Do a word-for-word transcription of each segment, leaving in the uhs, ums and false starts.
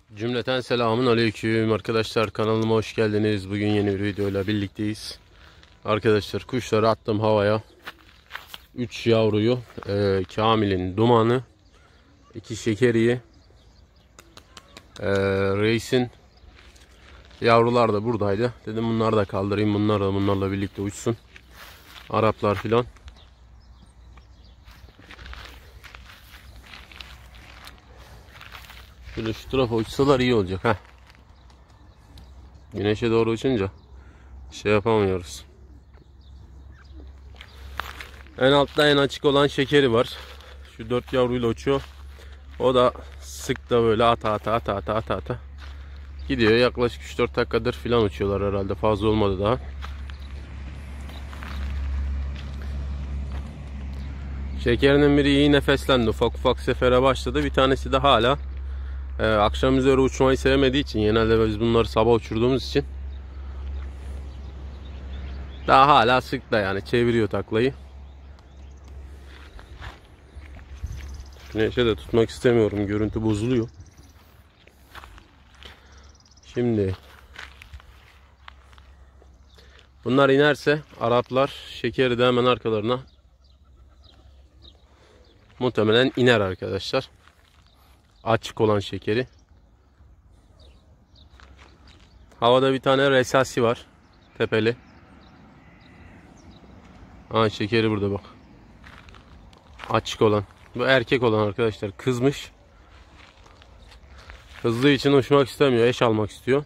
Cümleten selamun aleyküm arkadaşlar, kanalıma hoş geldiniz. Bugün yeni bir videoyla birlikteyiz. Arkadaşlar kuşları attım havaya. üç yavruyu, e, Kamil'in dumanı, iki şekeriyi, e, Reis'in yavrular da buradaydı. Dedim bunları da kaldırayım, bunlar da bunlarla birlikte uçsun. Araplar filan. Şöyle şu tarafa uçsalar iyi olacak ha. Güneşe doğru uçunca şey yapamıyoruz. En altta en açık olan şekeri var. Şu dört yavruyla uçuyor. O da sık da böyle ata ata ata ata ata ata gidiyor. Yaklaşık üç dört dakikadır filan uçuyorlar herhalde. Fazla olmadı daha. Şekerinin biri iyi nefeslendi. Ufak ufak sefere başladı. Bir tanesi de hala e, akşam üzeri uçmayı sevmediği için, genelde biz bunları sabah uçurduğumuz için daha hala sık da yani çeviriyor taklayı. Güneşe de tutmak istemiyorum. Görüntü bozuluyor. Şimdi bunlar inerse Araplar şekeri de hemen arkalarına muhtemelen iner arkadaşlar. Açık olan şekeri. Havada bir tane resasi var. Tepeli. Aa, şekeri burada bak. Açık olan. Bu erkek olan arkadaşlar. Kızmış. Kızdığı için uçmak istemiyor. Eş almak istiyor.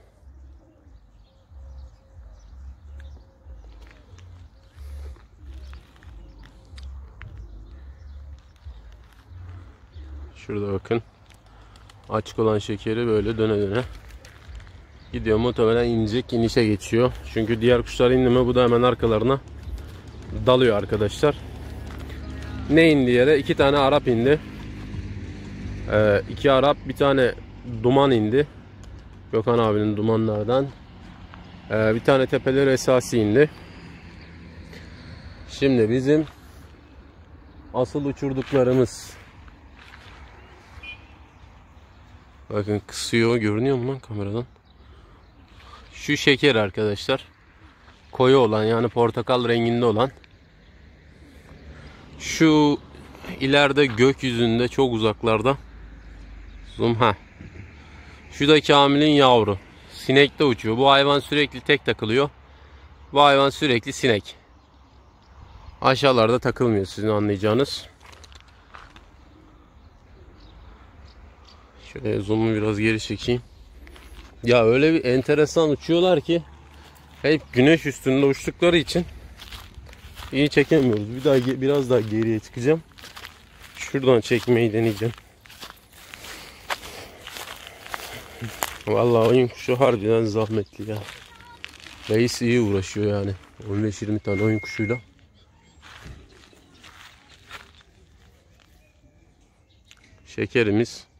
Şurada bakın. Açık olan şekeri böyle döne döne gidiyor. Muhtemelen inecek, inişe geçiyor. Çünkü diğer kuşlar indi mi bu da hemen arkalarına dalıyor arkadaşlar. Ne indi yere? İki tane Arap indi. Ee, iki Arap, bir tane duman indi. Gökhan abinin dumanlardan. Ee, bir tane tepeleri esası indi. Şimdi bizim asıl uçurduklarımız. Bakın kısıyor. Görünüyor mu lan kameradan? Şu şeker arkadaşlar. Koyu olan, yani portakal renginde olan. Şu ileride gökyüzünde çok uzaklarda. Zoom ha. Şu da Kamil'in yavru. Sinekte uçuyor. Bu hayvan sürekli tek takılıyor. Bu hayvan sürekli sinek. Aşağılarda takılmıyor, sizin anlayacağınız. Şöyle zoom'u biraz geri çekeyim. Ya öyle bir enteresan uçuyorlar ki hep güneş üstünde uçtukları için iyi çekemiyoruz. Bir daha biraz daha geriye çıkacağım. Şuradan çekmeyi deneyeceğim. Vallahi oyun kuşu harbiden zahmetli ya. Reis iyi uğraşıyor yani. on beş yirmi tane oyun kuşuyla. Şekerimiz.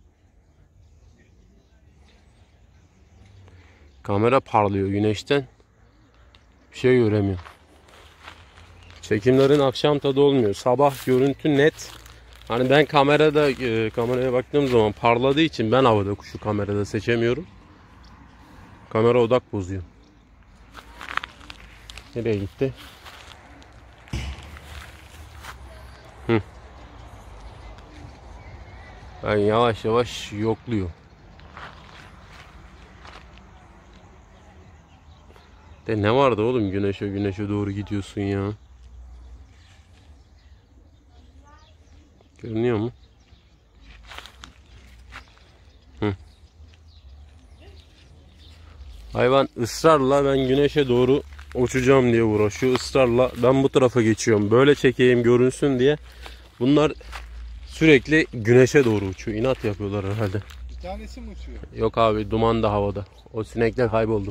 Kamera parlıyor güneşten. Bir şey göremiyorum. Çekimlerin akşam tadı olmuyor. Sabah görüntü net. Hani ben kamerada e, kameraya baktığım zaman parladığı için ben havada kuşu kamerada seçemiyorum. Kamera odak bozuyor. Nereye gitti? Hı. Ben yavaş yavaş yokluyor. De ne vardı oğlum, güneşe güneşe doğru gidiyorsun ya. Görünüyor mu? Hı. Hayvan ısrarla ben güneşe doğru uçacağım diye uğraşıyor. Israrla ben bu tarafa geçiyorum. Böyle çekeyim görünsün diye. Bunlar sürekli güneşe doğru uçuyor. İnat yapıyorlar herhalde. Bir tanesi mi uçuyor? Yok abi, duman da havada. O sinekler kayboldu.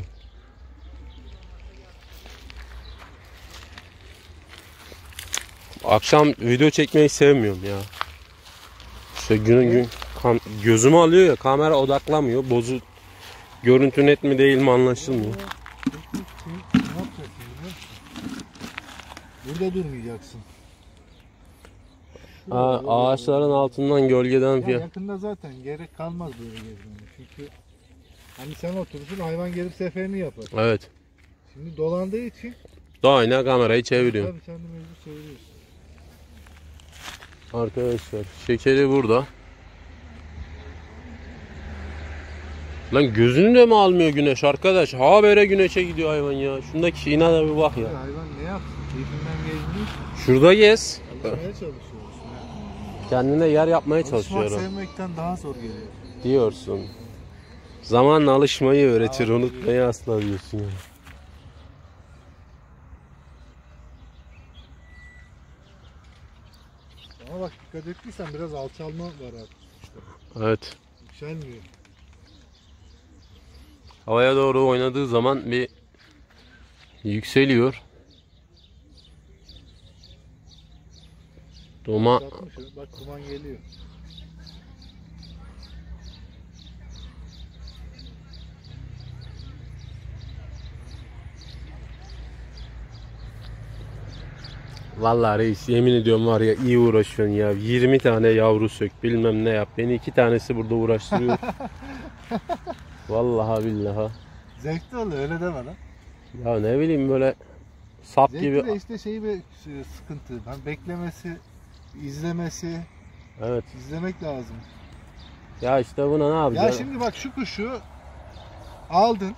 Akşam video çekmeyi sevmiyorum ya. İşte gün gün kan, gözümü alıyor ya, kamera odaklamıyor. Bozuk. Görüntü net mi değil mi anlaşılmıyor. Ne yapacaksın? Burada durmayacaksın. şu Aa, böyle ağaçların böyle. altından gölgeden Ya filan. yakında zaten gerek kalmaz böyle gezmeye. Çünkü hani sen oturursun, hayvan gelip seferini yapar. Evet. Şimdi dolandığı için Doğayla kamerayı çeviriyorum. tabii sen de mecbur çeviriyorsun. Arkadaşlar şekeri burada. Lan gözünü de mi almıyor güneş arkadaş? Habere güneşe gidiyor hayvan ya. Şundaki şeyine de bir bak ya. Ya hayvan ne yapsın? Keyfinden gezmiyor ki. Şurada gez. Alışmaya çalışıyoruz. Kendine yer yapmaya Alışmak çalışıyorum. sevmekten daha zor geliyor. Diyorsun. Zamanla alışmayı öğretir, unutmayı asla diyorsun yani. Ama bak dikkat ettiysen biraz alçalma var artık. İşte Evet. yükselmiyor. Havaya doğru oynadığı zaman bir yükseliyor. Doma Yükseltmiş o. Bak duman geliyor. Vallahi reis yemin ediyorum var ya iyi uğraşıyorsun ya. yirmi tane yavru sök bilmem ne yap. Beni iki tanesi burada uğraştırıyor. Vallahi billahi. Zevkli oluyor öyle deme lan. Ya ne bileyim böyle sap Zevkli gibi. de işte şeyi bir şey, sıkıntı. Hani beklemesi, izlemesi, Evet. izlemek lazım. Ya işte buna ne Ya yapacağız? şimdi bak şu kuşu aldın.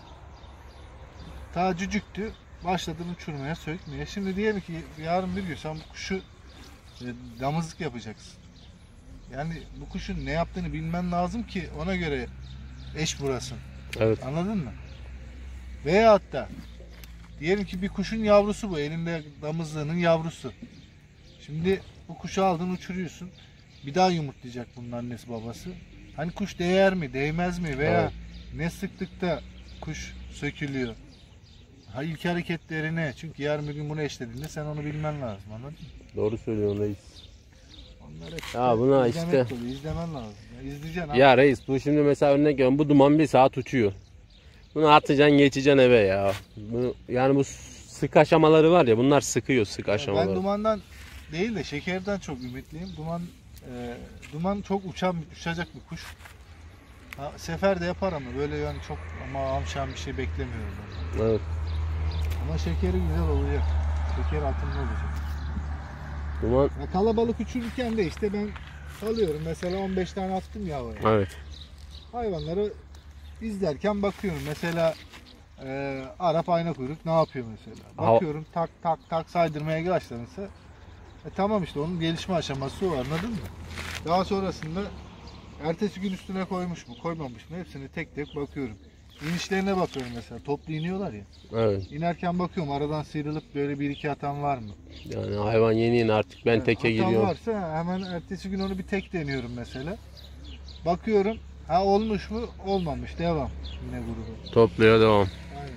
Ta cücüktü. Başladın uçurmaya, sökmeye. Şimdi diyelim ki yarın bir gün sen bu kuşu e, damızlık yapacaksın. Yani bu kuşun ne yaptığını bilmen lazım ki ona göre eş burasın. Evet. Anladın mı? Veyahut da diyelim ki bir kuşun yavrusu bu. Elinde damızlığının yavrusu. Şimdi bu kuşu aldın uçuruyorsun. Bir daha yumurtlayacak bunun annesi babası. Hani kuş değer mi, değmez mi veya Evet. ne sıklıkta kuş sökülüyor. Ha ilk hareketleri ne? Çünkü yarın bir gün bunu eşlediğinde sen onu bilmen lazım. Anladın mı? Doğru söylüyorsun reis. Onlar hep Ya buna izlemek işte- oluyor, izlemen lazım. Ya izleyeceksin abi. Ya reis bu şimdi mesela örnek veriyorum bu duman bir saat uçuyor. Bunu atacaksın geçeceksin eve ya. Bu, yani bu sık aşamaları var ya bunlar sıkıyor sık Ya aşamaları. ben dumandan değil de şekerden çok ümitliyim. Duman e, duman çok uçan, uçacak bir kuş. Ha, sefer de yapar ama böyle yani çok ama amşan bir şey beklemiyorum ben. Evet. Ama şekeri güzel olacak. Şeker atımlı olacak. Duman Ya kalabalık uçururken de işte ben salıyorum. Mesela on beş tane attım ya havaya. evet. Hayvanları izlerken bakıyorum. Mesela e, Arap ayna kuyruk ne yapıyor mesela? Hava- Bakıyorum tak tak tak saydırmaya başlanırsa e, tamam işte onun gelişme aşaması o, anladın mı? Daha sonrasında ertesi gün üstüne koymuş mu koymamış mı hepsini tek tek bakıyorum. İnişlerine bakıyorum mesela, toplu iniyorlar ya. Evet. İnerken bakıyorum aradan sıyrılıp böyle bir iki atan var mı? Yani hayvan yeni yeni artık ben Yani teke atan giriyorum. varsa hemen ertesi gün onu bir tek deniyorum mesela. Bakıyorum ha olmuş mu olmamış, devam yine grubu. Topluyor devam. Aynen.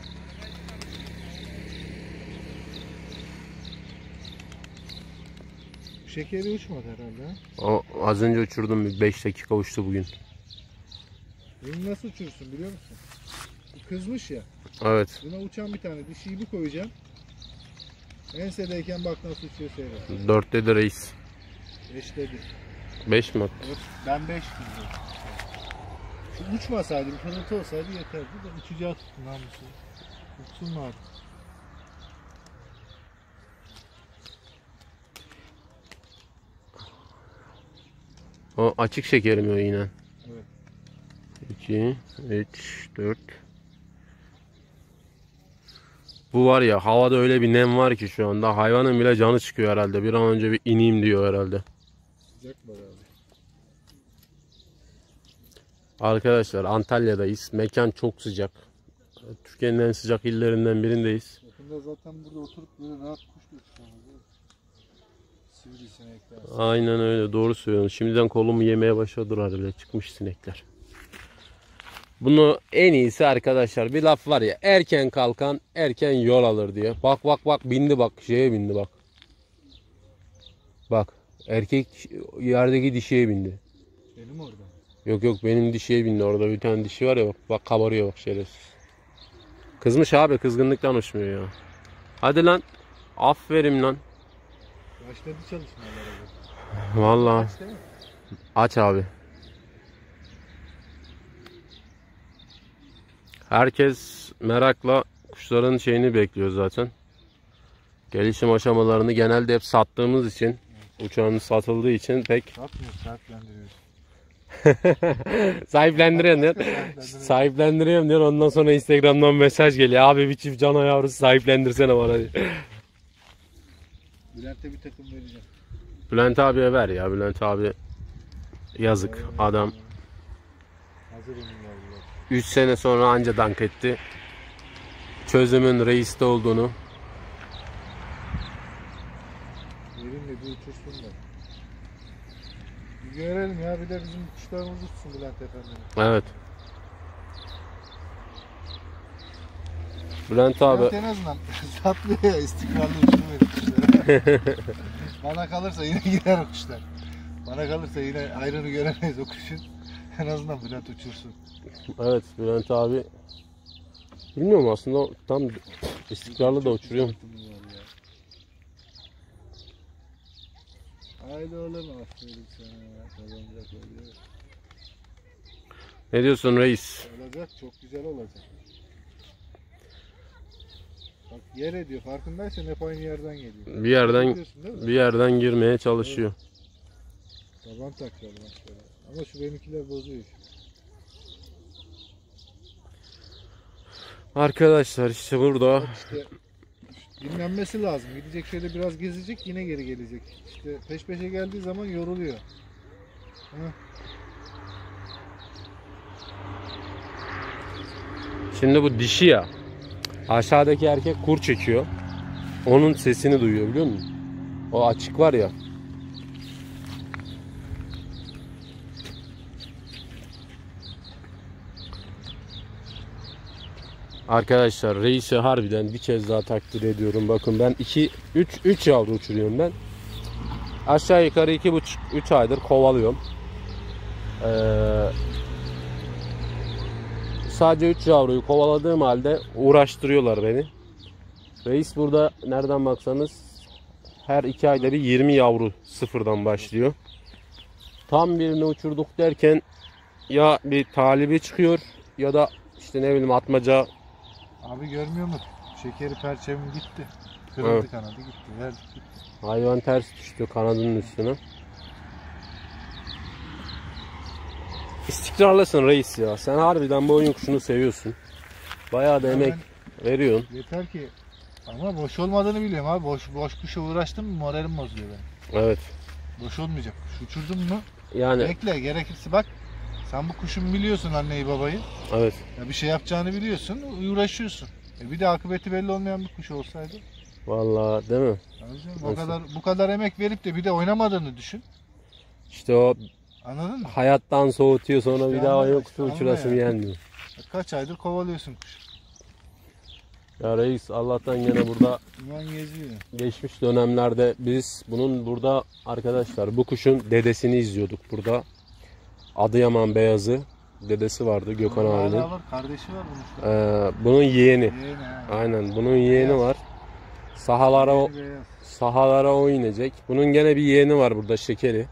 Şekeri uçmadı herhalde. Ha? O, az önce uçurdum bir beş dakika uçtu bugün. Bunu nasıl uçursun biliyor musun? Bu kızmış ya. Evet. Buna uçan bir tane dişiyi bir koyacağım. Ensedeyken bak nasıl uçuyor seyret. Dörtte de reis. Eşledi. Beş mi attı? Evet, ben beş gidiyorum. Şu uçmasaydı, bir fırıltı olsaydı yeterdi de uçacağı tutun namusu. Uçsun mu artık? O açık şeker mi o yine? Evet. iki, üç, dört. Bu var ya havada öyle bir nem var ki şu anda hayvanın bile canı çıkıyor herhalde. Bir an önce bir ineyim diyor herhalde. Sıcak var abi. Arkadaşlar Antalya'dayız. Mekan çok sıcak. Türkiye'nin en sıcak illerinden birindeyiz. Yakında zaten burada oturup böyle rahat kuş da uçacağımız. Sivrisinekler. Aynen öyle doğru söylüyorsun. Şimdiden kolumu yemeye başladılar bile çıkmış sinekler. Bunu en iyisi arkadaşlar bir laf var ya erken kalkan erken yol alır diye. Bak bak bak bindi bak şeye bindi bak. Bak erkek yerdeki dişiye bindi. Benim orada. Yok yok benim dişiye bindi orada bir tane dişi var ya bak, bak kabarıyor bak şerefsiz. Kızmış abi kızgınlıktan uçmuyor ya. Hadi lan aferin lan. Başladı çalışmalara. Vallahi Aç değil mi? aç abi. Herkes merakla kuşların şeyini bekliyor zaten. Gelişim aşamalarını genelde hep sattığımız için, uçağımız satıldığı için pek Satmıyor, sahiplendiriyoruz. sahiplendiriyorum diyor. Sahiplendiriyorum diyor. Ondan sonra Instagram'dan mesaj geliyor. Abi bir çift cana yavrusu sahiplendirsene bana diyor. Bülent'e bir takım vereceğim. Bülent abiye ver ya. Bülent abi yazık adam. Hazır onun yavrular. üç sene sonra anca dank etti. Çözümün reiste olduğunu. Verin de bir uçursun da. Bir görelim ya, bir de bizim kuşlarımız uçsun Bülent efendim. Evet. Bülent abi. Bülent en azından satlıyor ya, istikrarlı uçurmuyor kuşları. Bana kalırsa yine gider o kuşlar. Bana kalırsa yine ayrını göremeyiz o kuşun. En azından Bülent uçursun. Evet Bülent abi. Bilmiyorum aslında tam istikrarlı da uçuruyorum. Haydi oğlum, aferin sana. Kazanacak oluyor. Ne diyorsun reis? Olacak, çok güzel olacak. Bak yer ediyor, farkındaysan hep aynı yerden geliyor. Bir yerden Biliyorsun değil mi? bir yerden girmeye çalışıyor. Taban takıyor maçlara. Ama şu benimkiler bozuyor. Arkadaşlar işte burada İşte dinlenmesi lazım. Gidecek şöyle biraz gezecek, yine geri gelecek. İşte peş peşe geldiği zaman yoruluyor. Heh. şimdi bu dişi ya. Aşağıdaki erkek kur çekiyor. Onun sesini duyuyor biliyor musun? O açık var ya. Arkadaşlar reisi harbiden bir kez daha takdir ediyorum. Bakın ben iki üç üç yavru uçuruyorum ben. Aşağı yukarı iki buçuk üç aydır kovalıyorum. Ee, sadece üç yavruyu kovaladığım halde uğraştırıyorlar beni. Reis burada nereden baksanız her iki ayda bir yirmi yavru sıfırdan başlıyor. Tam birini uçurduk derken ya bir talibi çıkıyor ya da işte ne bileyim atmaca. Abi görmüyor musun? Şekeri perçemim gitti. Kırıldı, Evet. kanadı gitti. Verdik gitti. Hayvan ters düştü kanadının üstüne. İstikrarlısın reis ya. Sen harbiden bu oyun kuşunu seviyorsun. Bayağı da Ya emek veriyorsun. Yeter ki, ama boş olmadığını biliyorum abi. Boş boş kuşa uğraştım mı moralim bozuluyor benim. Evet. Boş olmayacak. Kuş uçurdun mu? Yani Bekle, gerekirse bak. Sen bu kuşun biliyorsun, anneyi babayı. evet. Ya bir şey yapacağını biliyorsun, uğraşıyorsun. E bir de akıbeti belli olmayan bir kuş olsaydı. Vallahi değil mi? Anladın mı? O kadar bu kadar emek verip de bir de oynamadığını düşün. İşte o Anladın mı? hayattan soğutuyor sonra İşte bir daha anla, oyun işte kuşu anla uçurasım ya. gelmiyor. Kaç aydır kovalıyorsun kuş. Ya reis Allah'tan gene burada Duman geziyor. geçmiş dönemlerde biz bunun burada arkadaşlar bu kuşun dedesini izliyorduk burada. Adıyaman Beyazı dedesi vardı Gökhan Hala abinin. var, kardeşi var bunun şu an. Ee, bunun yeğeni. Yeğeni ha. Aynen bunun yeğeni Beyaz. var. Sahalara o, Yeğeni beyaz. sahalara o inecek. Bunun gene bir yeğeni var burada Şekeri.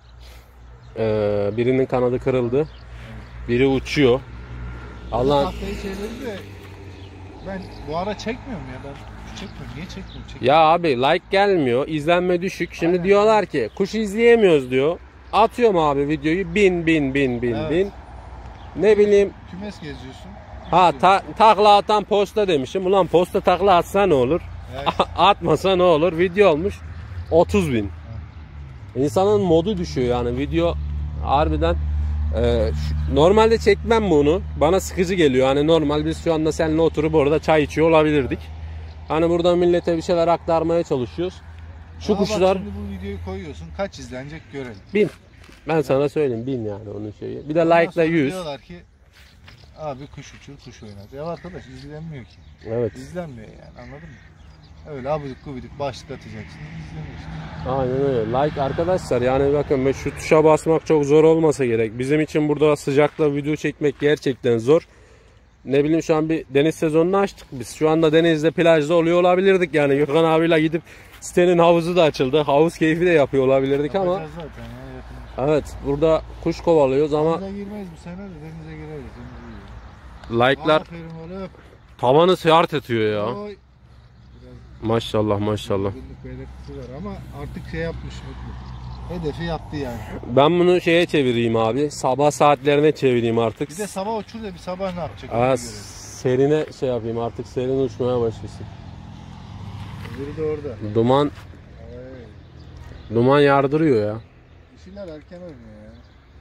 Ee, birinin kanadı kırıldı. Biri uçuyor. Allah Tahtayı çevirdi de ben bu ara çekmiyorum ya, ben kuş çekmiyorum. Niye çekmiyorum? Çekmiyorum. ya abi like gelmiyor, izlenme düşük. Şimdi Aynen. diyorlar ki kuş izleyemiyoruz diyor. Atıyorum abi videoyu bin bin bin bin Evet. bin. Ne bileyim Kümes geziyorsun. ha ta, takla atan posta demişim. Ulan posta takla atsa ne olur? Evet. Atmasa ne olur? Video olmuş otuz bin. İnsanın modu düşüyor yani video harbiden. e, şu- normalde çekmem bunu. Bana sıkıcı geliyor. Hani normal biz şu anda seninle oturup orada çay içiyor olabilirdik. Hani burada millete bir şeyler aktarmaya çalışıyoruz. Şu Ama bak kuşlar şimdi bu videoyu koyuyorsun. Kaç izlenecek görelim. bin. Ben sana söyleyeyim bin yani onun şeyi. Bir de Ondan like sonra da yüz. Diyorlar ki abi kuş uçur, kuş oynar. Ya arkadaş izlenmiyor ki. Evet. İzlenmiyor yani, anladın mı? Öyle abidik gubidik başlık atacaksın, izleniyorsun. Aynen öyle. Like arkadaşlar yani bakın şu tuşa basmak çok zor olmasa gerek. Bizim için burada sıcakta video çekmek gerçekten zor. ne bileyim şu an bir deniz sezonunu açtık biz. Şu anda denizde, plajda oluyor olabilirdik yani. Gökhan abiyle gidip sitenin havuzu da açıldı. Havuz keyfi de yapıyor olabilirdik ama. Yapacağız zaten ya, yakın. Evet, burada kuş kovalıyoruz ama Denize girmeyiz bu sene de denize gireriz. like'lar Aferin oğlum. tavanı seyahat ediyor ya. Oy. Biraz Maşallah maşallah. günlük belirtisi var ama artık şey yapmış Mutlu. Hedefi yaptı yani. Ben bunu şeye çevireyim abi. Sabah saatlerine çevireyim artık. Bir de sabah uçur da bir sabah ne yapacak? Aa, ona göre. serine şey yapayım artık, serin uçmaya başlasın. Öbürü de orada. Duman Ay. duman yardırıyor ya. Dişiler erken oynuyor ya.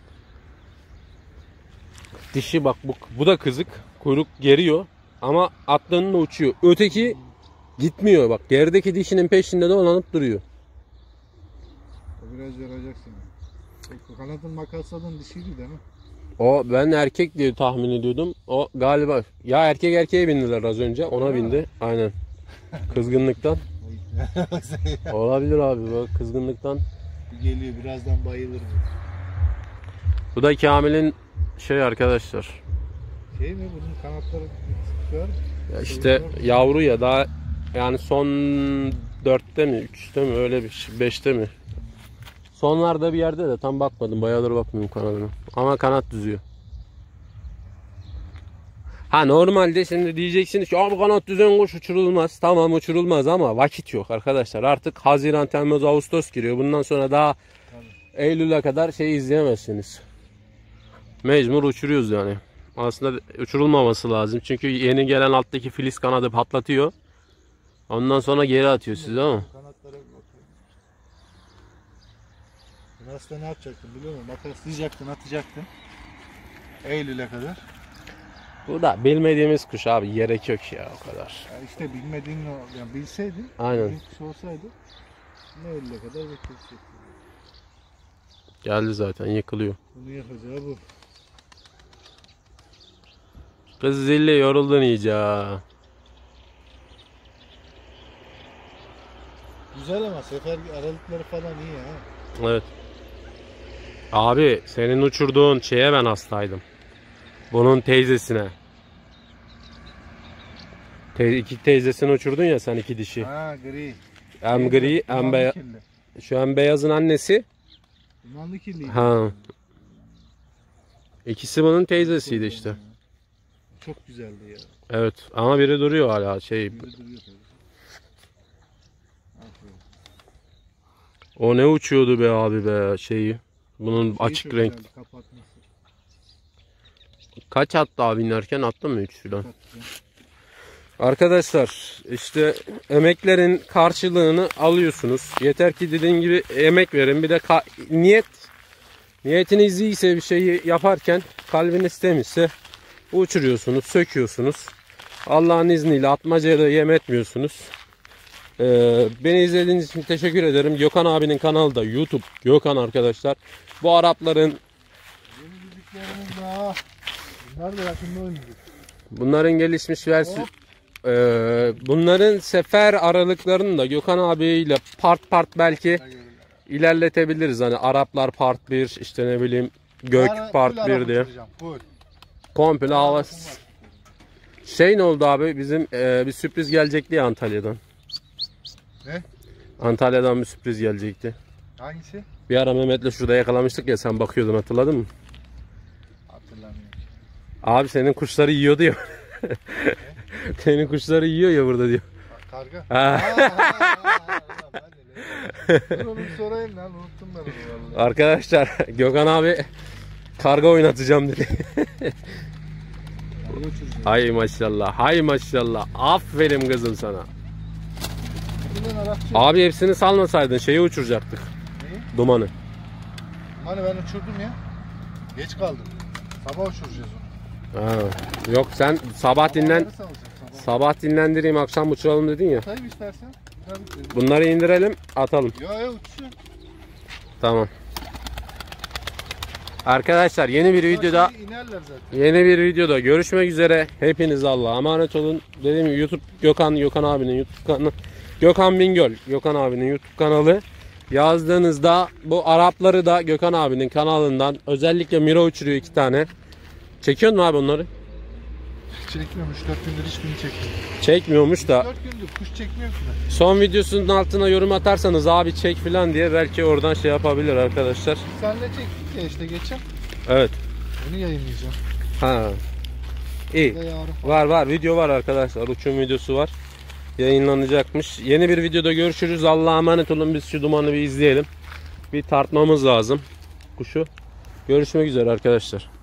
Dişi bak, bu, bu da kızık. Kuyruk geriyor ama atlarında uçuyor. Öteki gitmiyor bak. Gerideki dişinin peşinde dolanıp duruyor. O biraz yoracak seni. Kanadın makasladığın dişiydi değil mi? O, ben erkek diye tahmin ediyordum. O galiba ya erkek erkeğe bindiler az önce. Ona Öyle bindi. mi? Aynen. Kızgınlıktan. Olabilir abi, bak kızgınlıktan. Geliyor birazdan bayılır bu. Bu da Kamil'in şey arkadaşlar. Şey mi bunun kanatları var mı? Ya işte yavru ya daha yani son dörtte mi, üçte mi, öyle bir şey, beşte mi? Sonlarda bir yerde de tam bakmadım. Bayağıdır bakmıyorum kanadına. Ama kanat düzüyor. Ha normalde şimdi diyeceksiniz ki abi kanat düzen kuş uçurulmaz. Tamam, uçurulmaz ama vakit yok arkadaşlar. Artık Haziran, Temmuz, Ağustos giriyor. Bundan sonra daha Eylül'e kadar şey izleyemezsiniz. Mecbur uçuruyoruz yani. Aslında uçurulmaması lazım. Çünkü yeni gelen alttaki filiz kanadı patlatıyor. Ondan sonra geri atıyor sizi ama. Kanatlara bir bakıyorum. Ben aslında ne yapacaktım biliyor musun? Makaslayacaktın, atacaktın. Eylül'e kadar. Bu da bilmediğimiz kuş abi. Gerek yok ya o kadar. Ya işte bilmediğin o, yani bilseydin, Aynen. bildiğin kuş olsaydı ne Eylül'e kadar bekleyecektin. Geldi zaten, yıkılıyor. Bunu yapacağı bu. Kız zilli, yoruldun iyice ha. Güzel ama sefer aralıkları falan iyi ha. Evet. Abi senin uçurduğun şeye ben hastaydım. Bunun teyzesine. Te iki teyzesini uçurdun ya sen, iki dişi. Ha gri. Hem gri hem beyaz. Şu an beyazın annesi. Dumanlı kirliydi. Ha. İkisi bunun teyzesiydi işte. Çok güzeldi ya. Evet ama biri duruyor hala şey. Biri duruyor tabii. Aferin. O ne uçuyordu be abi be şeyi. Bunun Şeyi açık çok renk. güzeldi, kapatması. Kaç attı abi inerken, attı mı üç filan? Çok güzel. Arkadaşlar işte emeklerin karşılığını alıyorsunuz. Yeter ki dediğim gibi emek verin. Bir de niyet niyetiniz iyiyse bir şeyi yaparken, kalbiniz temizse uçuruyorsunuz, söküyorsunuz. Allah'ın izniyle atmacaya da yem etmiyorsunuz. Ee, beni izlediğiniz için teşekkür ederim. Gökhan abinin kanalı da YouTube Gökhan arkadaşlar. Bu Arapların, Yeni bildiklerimiz daha. Bunlar da yakında oynayacak. bunların gelişmiş versiyonu. Ee, bunların sefer aralıklarını da Gökhan abiyle part part belki ilerletebiliriz. Hani Araplar part bir, işte ne bileyim Gök Ara- part full bir Arap diye. uçuracağım, full. Komple hava. Arap'ım var. Şey ne oldu abi, bizim e, bir sürpriz gelecekti ya Antalya'dan. Ne? Antalya'dan bir sürpriz gelecekti. Hangisi? Bir ara Mehmet'le şurada yakalamıştık ya, sen bakıyordun, hatırladın mı? Hatırlamıyorum. Abi senin kuşları yiyordu ya. Senin kuşları yiyor ya burada diyor. Karga. Ha. Aa, aa, aa, aa, Dur onu sorayım lan, unuttum ben onu vallahi. Arkadaşlar Gökhan abi karga oynatacağım dedi. Karga uçuracağım. Hay maşallah, hay maşallah. Aferin kızım sana. Bunun Arapça. Abi hepsini salmasaydın şeyi uçuracaktık. Neyi? Dumanı. Hani ben uçurdum ya. Geç kaldım. Sabah uçuracağız onu. Ha. Yok sen sabah dinlen, Sabahları salacağım, sabah. sabah dinlendireyim akşam uçuralım dedin ya. Sayayım istersen. Tabii. Bunları indirelim, atalım. Yo yo uçsun. Tamam. Arkadaşlar yeni bir videoda Şimdi inerler zaten. yeni bir videoda görüşmek üzere. Hepiniz Allah'a emanet olun. Dediğim gibi YouTube Gökhan Gökhan abinin YouTube kanalı, Gökhan Bingöl Gökhan abinin YouTube kanalı. Yazdığınızda bu Arapları da Gökhan abinin kanalından, özellikle Miro uçuruyor iki tane. Çekiyor mu abi onları? Çekmiyorum. üç dört gündür hiçbirini çekmiyorum. Çekmiyormuş da. üç dört gündür kuş çekmiyor ki ben. Son videosunun altına yorum atarsanız abi çek falan diye belki oradan şey yapabilir arkadaşlar. Senle çektik ya işte geçen. Evet. Onu yayınlayacağım. Ha. İyi. Bir de yarın falan. Var var video var arkadaşlar. Uçum videosu var. Yayınlanacakmış. Yeni bir videoda görüşürüz. Allah'a emanet olun. Biz şu dumanı bir izleyelim. Bir tartmamız lazım kuşu. Görüşmek üzere arkadaşlar.